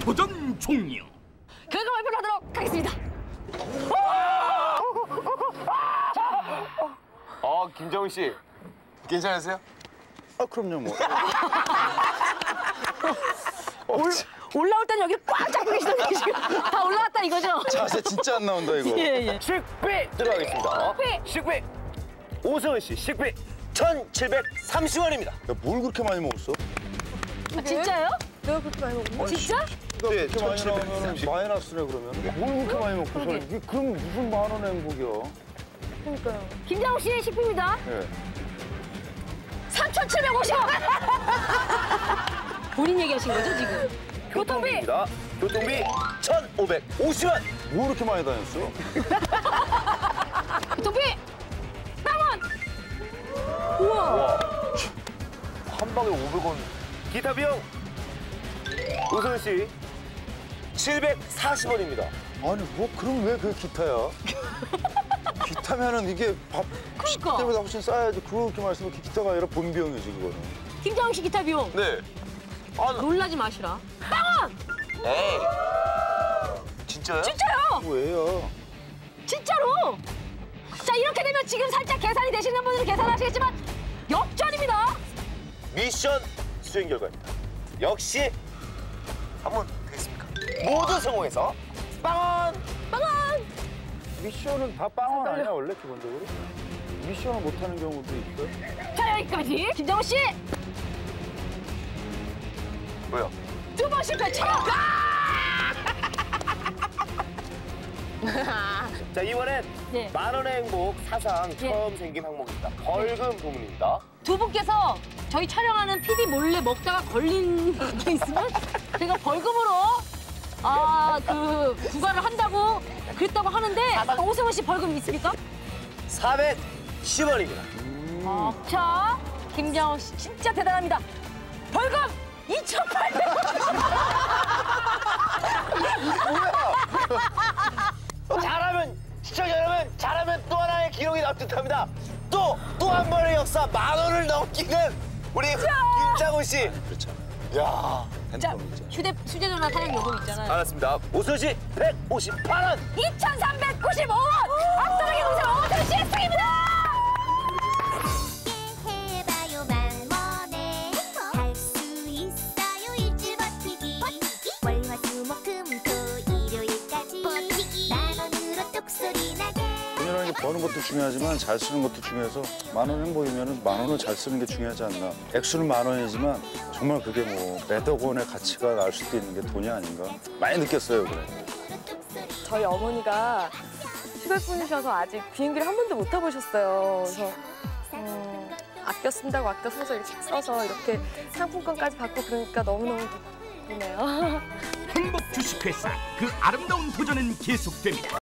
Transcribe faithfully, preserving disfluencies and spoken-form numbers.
도전 종료. 결과 발표를 하도록 하겠습니다. 어, 김정은 씨. 괜찮으세요? 아, 그럼요, 뭐. 올, 올라올 때는 여기 꽉 잡고 계시던데 지금 다 올라왔다 이거죠? 자세 진짜 안 나온다, 이거. 예, 예. 식비 들어가겠습니다. 식비! 식비. 오승훈 씨, 식비 천칠백삼십 원입니다. 야, 뭘 그렇게 많이 먹었어? 아, 진짜요? 내가 그렇게 많이 먹었나? 진짜? 네, 그렇게 많이 나오면 천칠백삼십. 마이너스네, 그러면. 뭘 그렇게 많이 먹고서. 그러게. 이게 그럼 무슨 만 원의 행복이야. 그러니까요. 김장욱 씨의 식비입니다. 예. 삼천칠백오십 원! 본인 얘기하신 거죠, 지금? 교통비! 교통비입니다. 교통비 천오백오십 원. 뭐 이렇게 많이 다녔어? 교통비! 만 원! 우와! 와. 한 방에 오백 원. 기타 비용 오승훈 씨 칠백사십 원입니다. 아니, 뭐, 그럼 왜 그 기타야? 기타면은 이게 밥 그러니까. 때보다 훨씬 싸야지. 그렇게 말씀하면 기타가 아니라 본비용이지, 그거는. 김장욱 씨 기타 비용 네. 아, 놀라지 마시라. 만 원! 에이. 진짜요? 진짜요! 왜요? 진짜로! 자, 이렇게 되면 지금 살짝 계산이 되시는 분들은 계산하시겠지만 역전입니다! 미션 수행 결과입니다. 역시 한번 되겠습니까? 모두 성공해서 빵원! 빵원! 미션은 다 빵원 아니야, 원래 기본적으로? 미션을 못하는 경우도 있어요. 자, 여기까지 김장욱 씨! 뭐요? 두 번 실패, 천 원! 자, 이번엔 네. 만 원의 행복 사상 예. 처음 생긴 항목입니다. 벌금 부문입니다. 두 분께서 저희 촬영하는 피디 몰래 먹다가 걸린 게 있으면 제가 벌금으로 아, 그 부과를 한다고 그랬다고 하는데 오승훈 씨 벌금 있습니까? 사백십 원입니다. 아, 자, 김장욱 씨 진짜 대단합니다. 벌금 이천팔백 원! 잘하면, 시청자 여러분, 잘하면 또 하나의 기록이 납득합니다. 또, 또 한 번의 역사 만 원을 넘기는 우리 김장훈 씨. 그렇죠. 야, 자, 핸드폰 있잖아. 휴대, 휴대전화 사용 요금 있잖아요. 알았습니다. 오승훈 씨 백오십팔 원. 이천삼백구십오 원! 앞서가게 동생 오승훈 씨 승입니다! 해봐요 만원에 할 수 있어요 일주 버티기 월화수목금토 일요일까지 버티기 만 원으로 똑소리 나게 돈이라는 게 버는 것도 중요하지만 잘 쓰는 것도 중요해서 만 원 행복이면 만 원을 잘 쓰는 게 중요하지 않나. 액수는 만 원이지만 정말 그게 뭐 몇억 원의 가치가 날 수도 있는 게 돈이 아닌가. 많이 느꼈어요, 그래. 저희 어머니가 휴가분이셔서 아직 비행기를 한 번도 못 타보셨어요. 그래서 음, 아껴 쓴다고 아껴 써서 이렇게 써서 이렇게 상품권까지 받고 그러니까 너무너무 기쁘네요. 행복 주식회사 그 아름다운 도전은 계속됩니다.